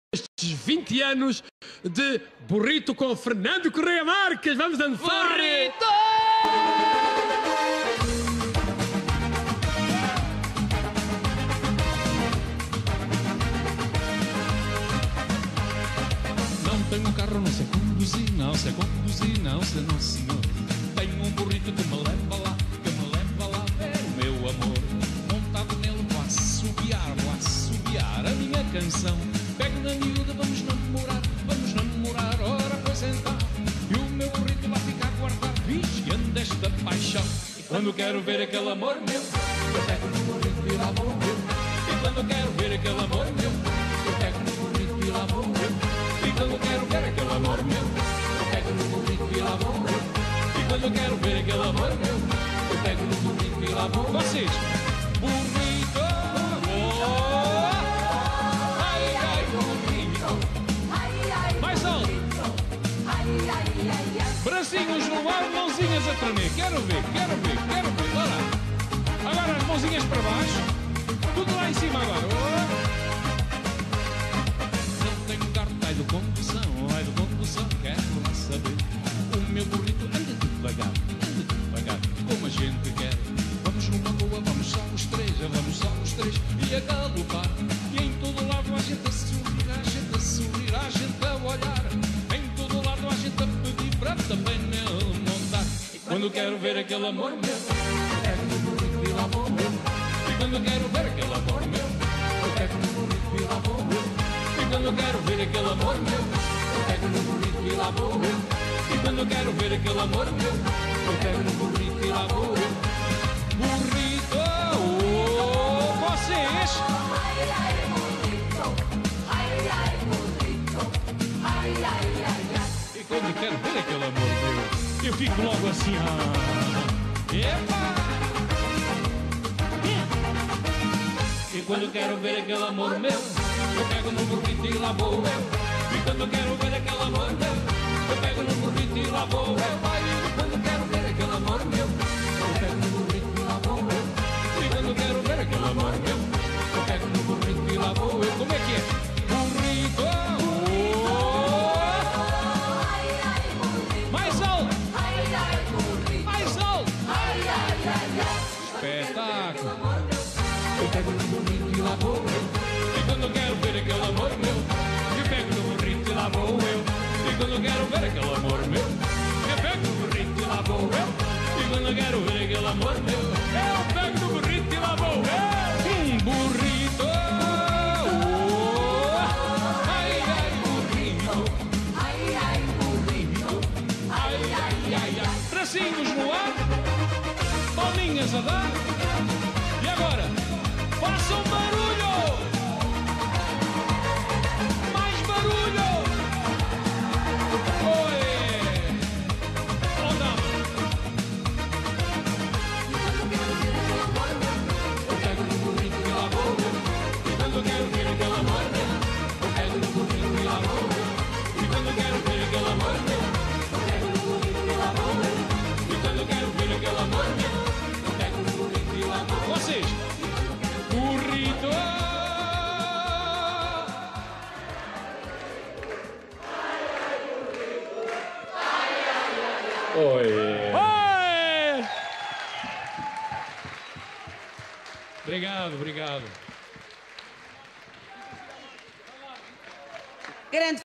estes 20 anos de Burrito com Fernando Correia Marques. Vamos dançar! Burrito! Não tenho carro, não sei conduzir, não sei conduzir, não sei, não senhor. Tenho um burrito que me leva lá ver o meu amor. Montado nele vou assobiar a minha canção. Pego na miúda, vamos namorar, ora pois então. E o meu burrito lá fica a guardar, vigiando esta paixão. E quando quero ver aquele amor meu, eu pego no burrito e lá vou eu. E quando quero ver aquele amor meu, eu pego no burrito e lá vou eu. E quando quero ver aquele amor meu, eu pego no burrito e lá vou eu. E quando quero ver aquele amor meu, eu pego no burrito e lá vou eu. Vocês, burrito, oh, ai, ai, burrito, mais alto, bracinhos no ar, mãozinhas a tremer, quero ver, lá lá. Agora as mãozinhas para baixo, tudo lá em cima agora, oh. Ai de condução, quero lá saber. O meu burrito anda devagar, como a gente quer. Vamos numa boa, vamos só os três, e a galopar. E em todo lado a gente a sorrir, a gente a olhar. Em todo lado a gente a pedir para também nele montar. E quando quero ver aquele amor meu, eu pego no burrito e lá vou eu. E quando quero ver aquele amor meu, eu pego no burrito e lá vou eu. E quando quero ver aquele amor meu, eu pego no burrito e lá vou eu. E quando quero ver aquele amor meu, eu pego no burrito e lá vou eu. Burrito, oh, vocês! Ai, ai, burrito! Ai, ai, burrito! Ai, ai, ai, ai! E quando quero ver aquele amor meu, eu fico logo assim, epa! E quando quero ver aquele amor meu, eu pego no burrito e lá vou eu. E quando quero ver aquele amor meu, eu pego no burrito e lá vou eu. E quando quero ver aquele amor meu, eu pego no burrito e lá vou eu. E quando quero ver aquele amor meu, eu pego no burrito e lá vou eu. Como é que é? Burrito, oh, Ai, ai, burrito! mais alto, Ai, ai, burrito! mais alto. Ai, ai, ai, ai! Espetáculo. Eu pego no burrito e lá vou eu. E quando quero ver aquele amor meu, eu pego no burrito e lá vou eu. E quando quero ver aquele amor meu, eu pego no burrito e lá vou eu. E quando quero ver aquele amor meu, eu pego no burrito e lá vou eu. Burrito, oh, ai, ai, burrito, Ai, ai, burrito! ai, ai, ai, ai. Bracinhos no ar, palminhas a dar. E agora, façam barulho! Mais barulho! Oi! Oh, dama! Eu pego no burrito e lá vou eu. E quando quero ver aquele amor meu, eu pego no burrito e lá vou eu. E quando quero ver aquele amor meu, eu pego no burrito e lá vou eu. E quando quero ver aquele amor meu, eu pego no burrito e lá vou eu. Vocês! Burrito! Oi! Obrigado. Grande